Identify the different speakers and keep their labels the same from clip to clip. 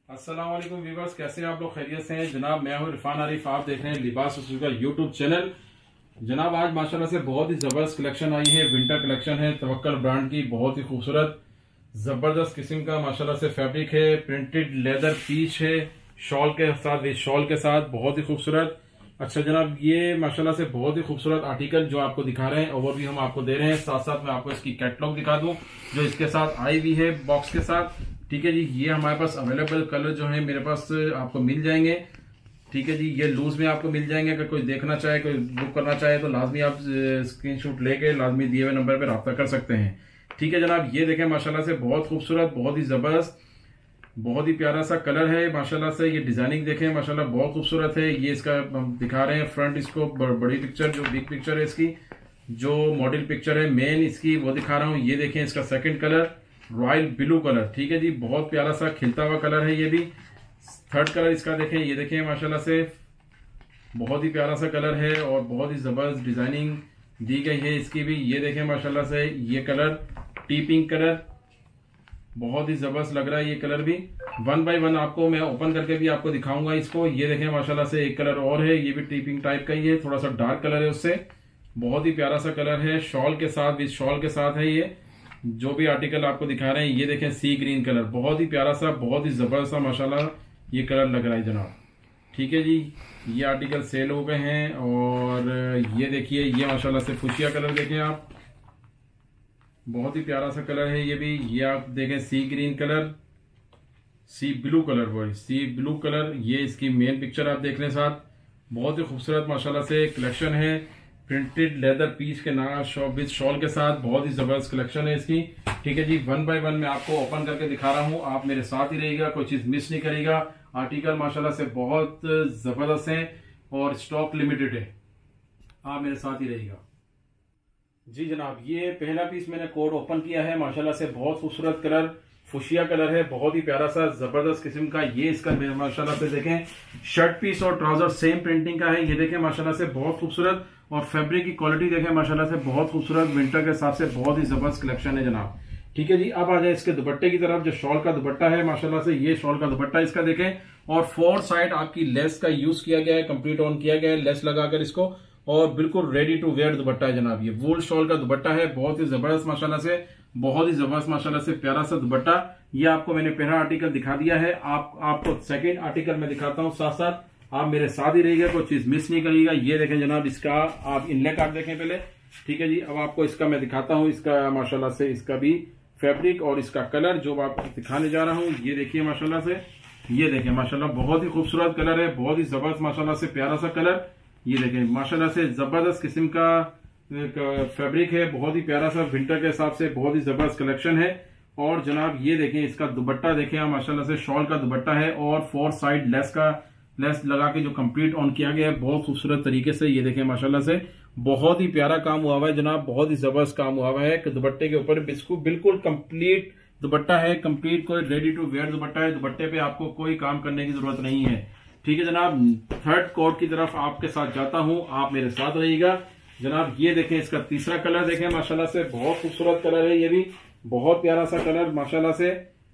Speaker 1: अस्सलाम वालेकुम व्यूअर्स, कैसे हैं आप लोग? खैरियत से हैं जनाब। मैं हूं इरफान आरिफ, आप देख रहे हैं लिबास रसूल का यूट्यूब चैनल। जनाब आज माशाल्लाह से बहुत ही जबरदस्त कलेक्शन आई है। विंटर कलेक्शन है तवक्कल ब्रांड की, बहुत ही खूबसूरत जबरदस्त किस्म का माशाल्लाह से फैब्रिक है। प्रिंटेड लेदर पीच है, शॉल के साथ, विद शॉल के साथ, बहुत ही खूबसूरत। अच्छा जनाब, ये माशाल्लाह से बहुत ही खूबसूरत आर्टिकल जो आपको दिखा रहे हैं, ओवरव्यू हम आपको दे रहे हैं। साथ साथ मैं आपको इसकी कैटलॉग दिखा दूं जो इसके साथ आई हुई है बॉक्स के साथ। ठीक है जी, ये हमारे पास अवेलेबल कलर जो है मेरे पास आपको मिल जाएंगे। ठीक है जी, ये लूज में आपको मिल जाएंगे। अगर कोई देखना चाहे, कोई बुक करना चाहे तो लाजमी आप स्क्रीनशॉट लेके लाजमी दिए हुए नंबर पर रब्ता कर सकते हैं। ठीक है जनाब, ये देखें माशाल्लाह से बहुत खूबसूरत, बहुत ही जबरदस्त, बहुत ही प्यारा सा कलर है माशाल्लाह से। ये डिजाइनिंग देखें माशाल्लाह बहुत खूबसूरत है। ये इसका हम दिखा रहे हैं फ्रंट, इसको बड़ी पिक्चर जो बिग पिक्चर है इसकी, जो मॉडल पिक्चर है मेन इसकी वो दिखा रहा हूँ। ये देखें इसका second colour royal blue colour. ठीक है जी, बहुत प्यारा सा खिलता हुआ कलर है ये भी। थर्ड कलर इसका देखें, ये देखें माशाल्लाह से बहुत ही प्यारा सा कलर है और बहुत ही जबरदस्त डिजाइनिंग दी गई है इसकी भी। ये देखें माशाल्लाह से ये कलर टी पिंक कलर, बहुत ही जबरदस्त लग रहा है ये कलर भी। वन बाय वन आपको मैं ओपन करके भी आपको दिखाऊंगा इसको। ये देखें माशाल्लाह से एक कलर और है, ये भी टी पिंक टाइप का ही है, थोड़ा सा डार्क कलर है उससे। बहुत ही प्यारा सा कलर है, शॉल के साथ, विद शॉल के साथ है ये जो भी आर्टिकल आपको दिखा रहे हैं। ये देखें सी ग्रीन कलर, बहुत ही प्यारा सा, बहुत ही जबरदस्त सा माशाल्लाह ये कलर लग रहा है जनाब। ठीक है जी, ये आर्टिकल सेल हो गए हैं। और ये देखिए, ये माशाल्लाह से फुशिया कलर देखें आप, बहुत ही प्यारा सा कलर है ये भी। ये आप देखें sea green colour, sea blue colour, वो सी ब्लू कलर, ये इसकी मेन पिक्चर आप देख लें साथ। बहुत ही खूबसूरत माशाल्लाह से कलेक्शन है। प्रिंटेड लेदर पीस के ना विद शॉल के साथ, बहुत ही जबरदस्त कलेक्शन है इसकी। ठीक है जी, वन बाय वन मैं आपको ओपन करके दिखा रहा हूँ, आप मेरे साथ ही रहिएगा, कोई चीज मिस नहीं करेगा। आर्टिकल माशाल्लाह से बहुत जबरदस्त है और स्टॉक लिमिटेड है, आप मेरे साथ ही रहिएगा। जी जनाब, ये पहला पीस मैंने कोड ओपन किया है। माशाल्लाह से बहुत खूबसूरत कलर, फुशिया कलर है, बहुत ही प्यारा सा जबरदस्त किस्म का। ये इसका माशाल्लाह से देखें शर्ट पीस और ट्राउजर सेम प्रिंटिंग का है। ये देखें माशाल्लाह से बहुत खूबसूरत, और फैब्रिक की क्वालिटी देखें माशाल्लाह से बहुत खूबसूरत। विंटर के हिसाब से बहुत ही जबरदस्त कलेक्शन है जनाब। ठीक है जी, अब आ जाए इसके दुपट्टे की तरफ। जो शॉल का दुपट्टा है माशाल्लाह से, ये शॉल का दुपट्टा इसका देखें, और फोर साइड आपकी लेस का यूज किया गया है, कंप्लीट ऑन किया गया है लेस लगाकर इसको, और बिल्कुल रेडी टू वेयर दुपट्टा है जनाब। ये वूल शॉल का दुपट्टा है, बहुत ही जबरदस्त माशाल्लाह से, बहुत ही जबरदस्त माशाल्लाह से प्यारा सा दुपट्टा। ये आपको मैंने पहला आर्टिकल दिखा दिया है, आपको सेकंड आर्टिकल मैं दिखाता हूँ साथ साथ, आप मेरे साथ ही रहिएगा, कोई चीज मिस नहीं करिएगा। ये देखें जनाब, इसका आप इनले कार्ड देखें पहले। ठीक है जी, अब आपको इसका मैं दिखाता हूँ, इसका माशाल्लाह से इसका भी फैब्रिक और इसका कलर जो आप दिखाने जा रहा हूँ। ये देखिए माशाल्लाह से, ये देखें माशाल्लाह बहुत ही खूबसूरत कलर है, बहुत ही जबरदस्त माशाल्लाह से प्यारा सा कलर। ये देखें माशाल्लाह से जबरदस्त किस्म का फैब्रिक है, बहुत ही प्यारा सा, विंटर के हिसाब से बहुत ही जबरदस्त कलेक्शन है। और जनाब ये देखें इसका दुपट्टा देखें आप माशाल्लाह से, शॉल का दुपट्टा है, और फोर साइड लेस लगा के जो कंप्लीट ऑन किया गया है बहुत खूबसूरत तरीके से। ये देखें माशाल्लाह से बहुत ही प्यारा काम हुआ हुआ है जनाब, बहुत ही जबरदस्त काम हुआ हुआ है कि दुपट्टे के ऊपर बिल्कुल कंप्लीट दुपट्टा है, कंप्लीट कोई रेडी टू वेयर दुपट्टा है। दुपट्टे पे आपको कोई काम करने की जरूरत नहीं है। ठीक है जनाब, थर्ड कोट की तरफ आपके साथ जाता हूं, आप मेरे साथ रहिएगा जनाब। ये देखें इसका तीसरा कलर देखें माशाल्लाह से, बहुत खूबसूरत कलर है ये भी, बहुत प्यारा सा कलर माशाल्लाह से,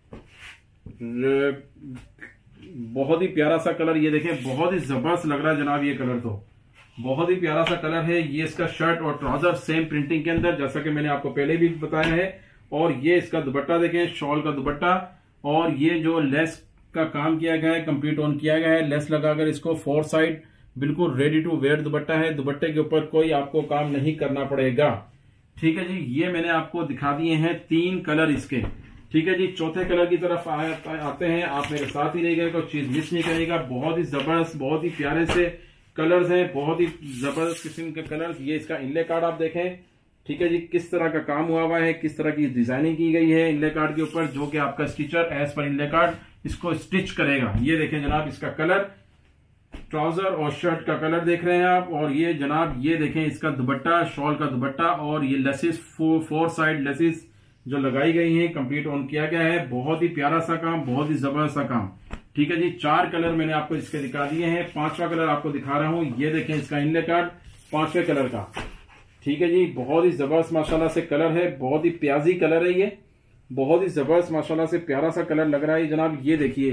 Speaker 1: बहुत ही प्यारा सा कलर। ये देखें बहुत ही जबरदस्त लग रहा है जनाब, ये कलर तो बहुत ही प्यारा सा कलर है। ये इसका शर्ट और ट्राउजर सेम प्रिंटिंग के अंदर, जैसा कि मैंने आपको पहले भी बताया है। और ये इसका दुपट्टा देखें, शॉल का दुपट्टा, और ये जो लेस का काम किया गया है, कंप्लीट ऑन किया गया है लेस लगाकर इसको, फोर साइड बिल्कुल रेडी टू वेयर दुपट्टा है। दुपट्टे के ऊपर कोई आपको काम नहीं करना पड़ेगा। ठीक है जी, ये मैंने आपको दिखा दिए हैं तीन कलर इसके। ठीक है जी, चौथे कलर की तरफ आते हैं, आप मेरे साथ ही रहिएगा, कोई चीज मिस नहीं करेगा। बहुत ही जबरदस्त, बहुत ही प्यारे से कलर्स हैं, बहुत ही जबरदस्त किस्म के कलर्स। ये इसका इनले कार्ड आप देखें। ठीक है जी, किस तरह का काम हुआ हुआ है, किस तरह की डिजाइनिंग की गई है इनले कार्ड के ऊपर, जो कि आपका स्टिचर एज पर इनले कार्ड इसको स्टिच करेगा। ये देखें जनाब, इसका कलर, ट्राउजर और शर्ट का कलर देख रहे हैं आप। और ये जनाब ये देखें इसका दुपट्टा, शॉल का दुपट्टा, और ये लेसिस फोर साइड लेसिस जो लगाई गई हैं, कंप्लीट ऑन किया गया है। बहुत ही प्यारा सा काम, बहुत ही जबरदस्त सा काम। ठीक है जी, चार कलर मैंने आपको इसके दिखा दिए हैं, पांचवा कलर आपको दिखा रहा हूं। ये देखें इसका इनले कार्ड पांचवें कलर का। ठीक है जी, बहुत ही जबरदस्त माशाल्लाह से कलर है, बहुत ही प्याजी कलर है ये, बहुत ही जबरदस्त माशाल्लाह से प्यारा सा कलर लग रहा है जनाब। ये देखिए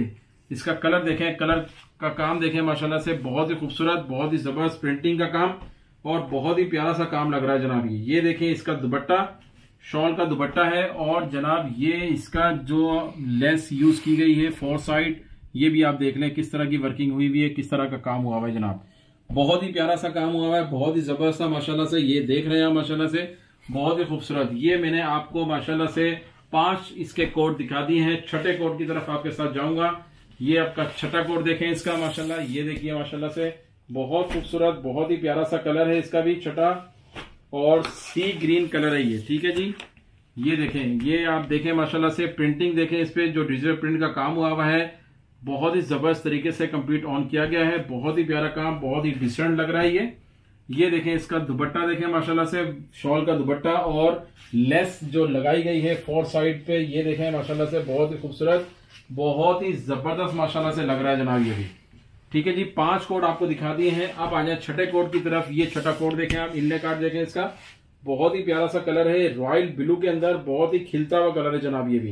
Speaker 1: इसका कलर देखें, कलर का काम देखें माशाल्लाह से बहुत ही खूबसूरत, बहुत ही जबरदस्त प्रिंटिंग का काम और बहुत ही प्यारा सा काम लग रहा है जनाब। ये देखें इसका दुपट्टा, शॉल का दुपट्टा है और जनाब ये इसका जो लेस यूज की गई है 4 साइड, ये भी आप देख लें किस तरह की वर्किंग हुई हुई है, किस तरह का काम हुआ हुआ है जनाब। बहुत ही प्यारा सा काम हुआ हुआ है, बहुत ही जबरदस्त माशाल्लाह से। ये देख रहे हैं माशाल्लाह से बहुत ही खूबसूरत। ये मैंने आपको माशाल्लाह से 5 इसके कोड दिखा दिए हैं। छठे कोड की तरफ आपके साथ जाऊंगा। ये आपका छठा कोड देखें इसका माशाल्लाह, ये देखिए माशाल्लाह से बहुत खूबसूरत, बहुत ही प्यारा सा कलर है इसका भी छठा, और सी ग्रीन कलर है ये, ठीक है जी। ये देखें, ये आप देखें माशाल्लाह से प्रिंटिंग देखें, इस पे जो डिजिटल प्रिंट का काम हुआ हुआ है बहुत ही जबरदस्त तरीके से कंप्लीट ऑन किया गया है। बहुत ही प्यारा काम, बहुत ही डिसेंट लग रहा है ये देखें इसका दुपट्टा देखें माशाल्लाह से, शॉल का दुपट्टा और लेस जो लगाई गई है 4 साइड पे, ये देखें माशाल्लाह से बहुत ही खूबसूरत, बहुत ही जबरदस्त माशाल्लाह से लग रहा है जनाब ये भी, ठीक है जी। 5 कोड आपको दिखा दिए हैं। अब आ जाए छठे कोड की तरफ। ये छठा कोड देखें आप, इनले कार्ड देखें इसका, बहुत ही प्यारा सा कलर है, रॉयल ब्लू के अंदर बहुत ही खिलता हुआ कलर है जनाब ये भी,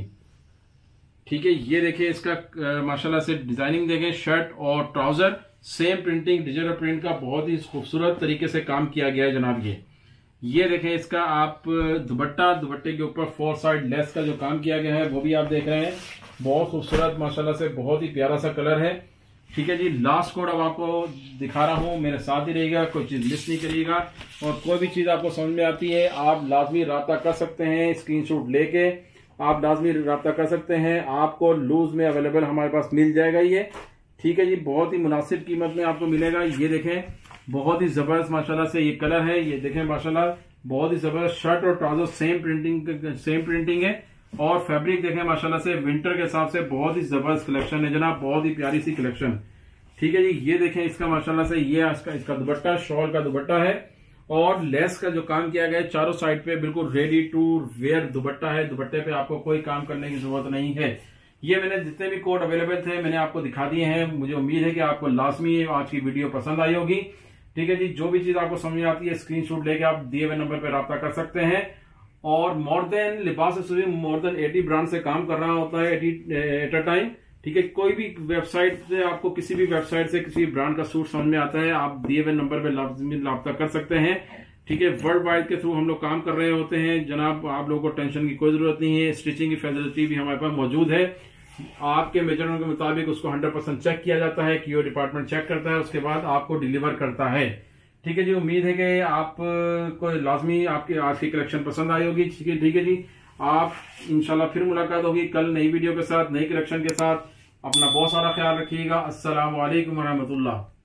Speaker 1: ठीक है। ये देखिए इसका माशाल्लाह से डिजाइनिंग देखें, शर्ट और trouser same printing digital print का बहुत ही खूबसूरत तरीके से काम किया गया है जनाब ये देखें इसका आप दुपट्टा, दुपट्टे के ऊपर 4 साइड लेस का जो काम किया गया है वो भी आप देख रहे हैं, बहुत खूबसूरत माशाल्लाह से, बहुत ही प्यारा सा कलर है, ठीक है जी। लास्ट कोड अब आपको दिखा रहा हूं, मेरे साथ ही रहेगा, कोई चीज मिस नहीं करिएगा। और कोई भी चीज आपको समझ में आती है आप लाजमी राब्ता कर सकते हैं, स्क्रीनशॉट लेके आप लाजमी राब्ता कर सकते हैं। आपको लूज में अवेलेबल हमारे पास मिल जाएगा ये, ठीक है जी। बहुत ही मुनासिब कीमत में आपको मिलेगा। ये देखें बहुत ही जबरदस्त माशाल्लाह से ये कलर है, ये देखें माशाल्लाह बहुत ही जबरदस्त शर्ट और ट्राउजर सेम प्रिंटिंग है, और फैब्रिक देखें माशाल्लाह से विंटर के हिसाब से बहुत ही जबरदस्त कलेक्शन है जनाब, बहुत ही प्यारी सी कलेक्शन, ठीक है जी। ये देखें इसका माशाल्लाह से ये इसका दुपट्टा, शॉल का दुपट्टा है और लेस का जो काम किया गया है चारों साइड पे, बिल्कुल रेडी टू वेयर दुपट्टा है। दुपट्टे पे आपको कोई काम करने की जरूरत नहीं है। ये मैंने जितने भी कोड अवेलेबल थे मैंने आपको दिखा दिए हैं। मुझे उम्मीद है कि आपको लाजमी आज की वीडियो पसंद आई होगी, ठीक है जी। जो भी चीज आपको समझ में आती है स्क्रीनशॉट लेके आप दिए हुए नंबर पर राब्ता कर सकते हैं। और more than Libas accessories more than 80 brand से काम कर रहा होता है एट अ टाइम, ठीक है। कोई भी वेबसाइट से आपको किसी भी वेबसाइट से किसी ब्रांड का सूट समझ में आता है, आप दिए हुए नंबर पर लाजमी राब्ता कर सकते हैं, ठीक है। वर्ल्ड वाइड के थ्रू हम लोग काम कर रहे होते हैं जनाब, आप लोगों को टेंशन की कोई जरूरत नहीं है। स्टिचिंग की फैसिलिटी भी हमारे पास मौजूद है। आपके मेजरमेंट के मुताबिक उसको 100% चेक किया जाता है, क्यूओ डिपार्टमेंट चेक करता है, उसके बाद आपको डिलीवर करता है, ठीक है जी। उम्मीद है कि आपको लाजमी आपकी आज की कलेक्शन पसंद आई होगी, ठीक है जी। आप इंशाल्लाह फिर मुलाकात होगी कल नई वीडियो के साथ, नई कलेक्शन के साथ। अपना बहुत सारा ख्याल रखिएगा। अस्सलाम वालेकुम रहमतुल्लाह।